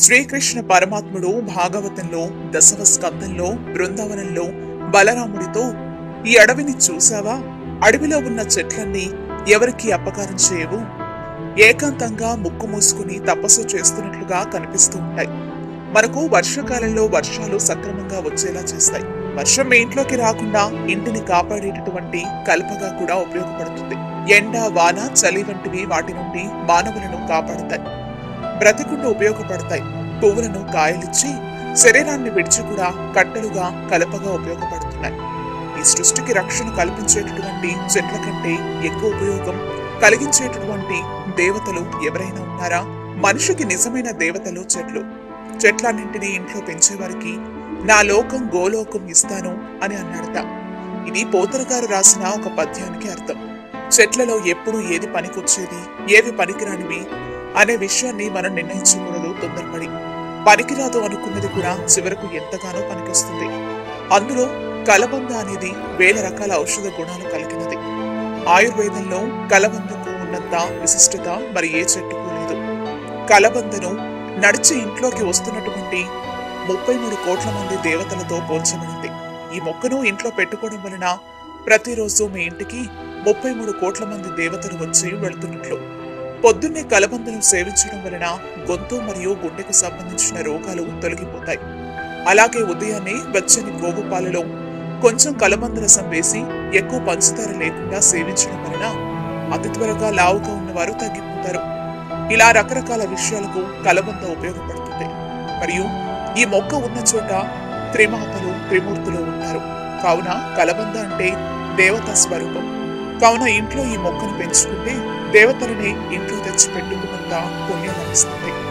శ్రీకృష్ణ పరమాత్ముడు భాగవతంలో దశమ స్కందంలో బృందావనంలో బలరాముడితో ఈ అడవిని చూసావా? అడవిలో ఉన్న చెట్లన్నీ ఎవరికి అపకారం చేయవు, ఏకాంతంగా ముక్కు మూసుకుని తపస్సు చేస్తున్నట్లుగా కనిపిస్తూ ఉంటాయి. మనకు వర్షాకాలంలో వర్షాలు సక్రమంగా వచ్చేలా చేస్తాయి. వర్షం మీ ఇంట్లోకి రాకుండా ఇంటిని కాపాడేటటువంటి కల్పగా కూడా ఉపయోగపడుతుంది. ఎండ, వాన, చలి వంటివి వాటి నుండి మానవులను కాపాడుతాయి, బ్రతికుండా ఉపయోగపడతాయి. పువ్వులను కాయలిచ్చి శరీరాన్ని విడిచి కూడా కట్టెలుగా కలపగా ఉపయోగపడుతున్నాయి. ఈ సృష్టికి రక్షణ కల్పించేటటువంటి చెట్ల కంటే ఎక్కువ ఉపయోగం కలిగించేటటువంటి దేవతలు ఎవరైనా ఉన్నారా? మనిషికి నిజమైన దేవతలు చెట్లు. చెట్లన్నింటినీ ఇంట్లో పెంచేవారికి నా లోకం గోలోకం ఇస్తాను అని అన్నాడట. ఇది పోతన గారు రాసిన ఒక పద్యానికి అర్థం. చెట్లలో ఎప్పుడు ఏది పనికొచ్చేది, ఏవి పనికిరానివి అనే విషయాన్ని మనం నిర్ణయించకూడదు తొందరపడి. పనికిరాదు అనుకున్నది కూడా చివరకు ఎంతగానో పనికొస్తుంది. అందులో కలబంద అనేది వేల రకాల ఔషధ గుణాలు కలిగినది. ఆయుర్వేదంలో కలబందకు ఉన్నంత విశిష్టత మరి ఏ చెట్టుకు లేదు. కలబందను నడిచి ఇంట్లోకి వస్తున్నటువంటి 33 కోట్ల మంది దేవతలతో పోల్చబడింది. ఈ మొక్కను ఇంట్లో పెట్టుకోవడం వలన ప్రతిరోజు మీ ఇంటికి 33 కోట్ల మంది దేవతలు వచ్చి వెళుతున్నట్లు. పొద్దున్నే కలబందను సేవించడం వలన గొంతు మరియు గుండెకు సంబంధించిన రోగాలు తొలగిపోతాయి. అలాగే ఉదయాన్నే వెచ్చని గోగు పాలలో కొంచెం కలబంద రసం వేసి ఎక్కువ పంచదార లేకుండా సేవించడం వలన అతి త్వరగా లావుగా ఉన్నవారు తగ్గిపోతారు. ఇలా రకరకాల విషయాలకు కలబంద ఉపయోగపడుతుంది. మరియు ఈ మొక్క ఉన్న చోట త్రిమాతలు త్రిమూర్తులు ఉంటారు. కావున కలబంద అంటే దేవతా స్వరూపం. కావున ఇంట్లో ఈ మొక్కను పెంచుకుంటే దేవతలని ఇంట్లో తెచ్చి పెట్టుకున్నంత పుణ్యం లభిస్తుంది.